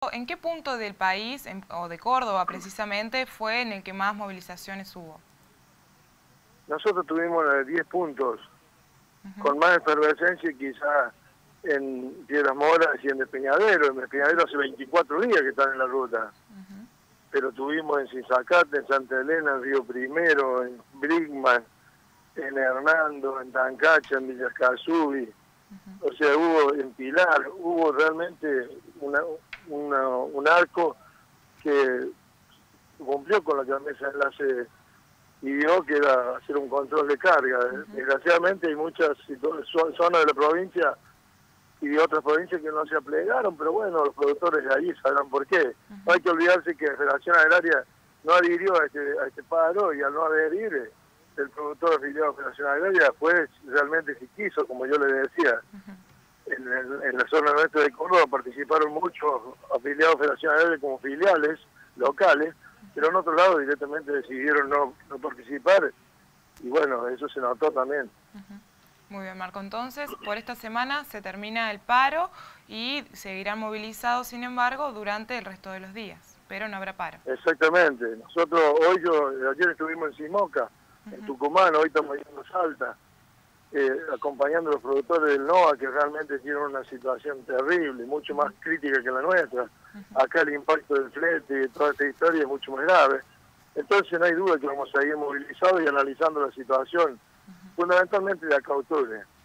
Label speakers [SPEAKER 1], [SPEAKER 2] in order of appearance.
[SPEAKER 1] ¿En qué punto del país, o de Córdoba precisamente, fue en el que más movilizaciones hubo?
[SPEAKER 2] Nosotros tuvimos 10 puntos,
[SPEAKER 1] Ujú,
[SPEAKER 2] con más efervescencia quizá en Piedras Moras y en Despeñadero. En Despeñadero hace 24 días que están en la ruta,
[SPEAKER 1] ujú,
[SPEAKER 2] pero tuvimos en Sinzacate, en Santa Elena, en Río Primero, en Brigman, en Hernando, en Tancacha, en Villascasubi,
[SPEAKER 1] ujú.
[SPEAKER 2] o sea, hubo en Pilar, hubo realmente un arco que cumplió con lo que la mesa de enlace pidió, que era hacer un control de carga.
[SPEAKER 1] Ujú,
[SPEAKER 2] Desgraciadamente hay muchas zonas de la provincia y de otras provincias que no se aplegaron, pero bueno, los productores de ahí sabrán por qué. No
[SPEAKER 1] ujú.
[SPEAKER 2] hay que olvidarse que la Federación Agraria no adhirió a este paro, y al no adherir, el productor afiliado a la Federación Agraria fue realmente si quiso, como yo le decía. En la zona nuestra de Córdoba participaron muchos afiliados a Federación Agraria como filiales locales, pero en otro lado directamente decidieron no participar, y bueno, eso se notó también.
[SPEAKER 1] Ujú. Muy bien, Marco. Entonces, por esta semana se termina el paro y seguirán movilizados, sin embargo, durante el resto de los días, pero no habrá paro.
[SPEAKER 2] Exactamente. Nosotros ayer estuvimos en Simoca, en
[SPEAKER 1] Ujú,
[SPEAKER 2] Tucumán, hoy estamos yendo a Salta, acompañando a los productores del NOA, que realmente tienen una situación terrible, mucho más crítica que la nuestra.
[SPEAKER 1] ujú,
[SPEAKER 2] Acá el impacto del flete y toda esta historia es mucho más grave. Entonces no hay duda que vamos a seguir movilizados y analizando la situación, fundamentalmente de acá a octubre.